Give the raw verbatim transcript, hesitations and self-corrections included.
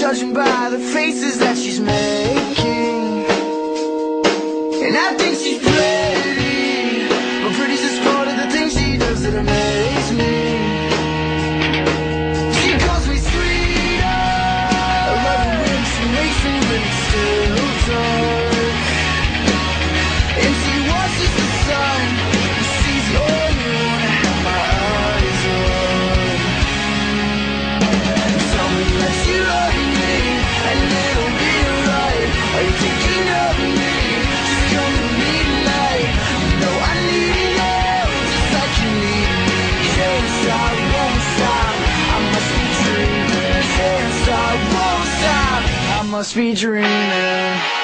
judging by the faces that she's making. And I think she's pretty, but pretty's just part of the things she does that amaze me. She calls me sweetheart, I love it when she makes me when it's still dark. And she watches the sun, and she's the only one I have my eyes on. Tell me that you love me, and it'll be alright. Are you thinking of me? Just come to me tonight. You know I need you, just like you need me. Can't stop, won't stop, I must be dreaming. Can't stop, won't stop, I must be dreaming.